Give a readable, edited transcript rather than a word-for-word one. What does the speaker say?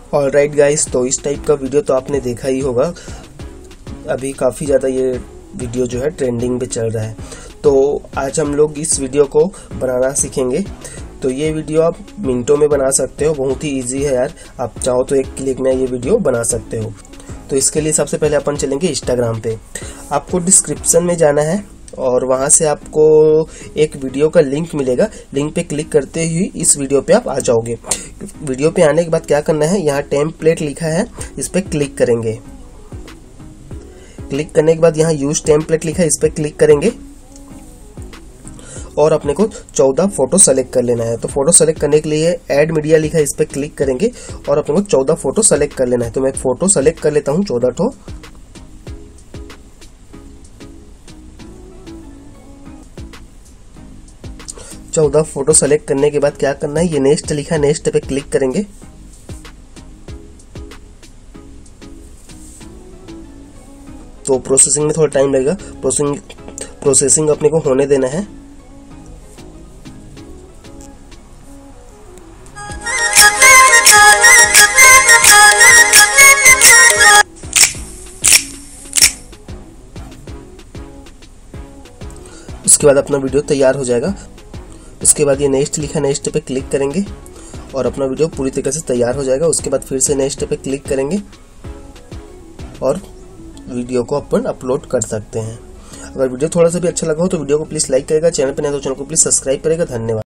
Alright guys, तो इस type का वीडियो तो आपने देखा ही होगा। अभी काफ़ी ज़्यादा ये वीडियो जो है ट्रेंडिंग पे चल रहा है। तो आज हम लोग इस वीडियो को बनाना सीखेंगे। तो ये वीडियो आप मिनटों में बना सकते हो, बहुत ही इजी है यार। आप चाहो तो एक क्लिक में ये वीडियो बना सकते हो। तो इसके लिए सबसे पहले अपन चलेंगे इंस्टाग्राम पे। आपको डिस्क्रिप्शन में जाना है और वहां से आपको एक वीडियो का लिंक मिलेगा। लिंक पे क्लिक करते ही इस वीडियो पे आप आ जाओगे। वीडियो पे आने के बाद क्या करना है, यहाँ टेम्पलेट लिखा है, इस पे क्लिक करेंगे। क्लिक करने के बाद यहाँ यूज टेम्पलेट लिखा है, इस पे क्लिक करेंगे और अपने को 14 फोटो सेलेक्ट कर लेना है। तो फोटो सेलेक्ट करने के लिए ऐड मीडिया लिखा है, इस पे क्लिक करेंगे और अपने को 14 फोटो सेलेक्ट कर लेना है। तो मैं एक फोटो सेलेक्ट कर लेता हूँ, 14 ठो। फोटो सेलेक्ट करने के बाद क्या करना है, ये नेक्स्ट लिखा है, नेक्स्ट पे क्लिक करेंगे। तो प्रोसेसिंग में थोड़ा टाइम लगेगा, प्रोसेसिंग अपने को होने देना है। उसके बाद अपना वीडियो तैयार हो जाएगा। उसके बाद ये नेक्स्ट लिखा, नेक्स्ट पे क्लिक करेंगे और अपना वीडियो पूरी तरीके से तैयार हो जाएगा। उसके बाद फिर से नेक्स्ट पे क्लिक करेंगे और वीडियो को अपन अपलोड कर सकते हैं। अगर वीडियो थोड़ा सा भी अच्छा लगा हो तो वीडियो को प्लीज़ लाइक करेगा, चैनल पर नए तो चैनल को प्लीज़ सब्सक्राइब करेगा। धन्यवाद।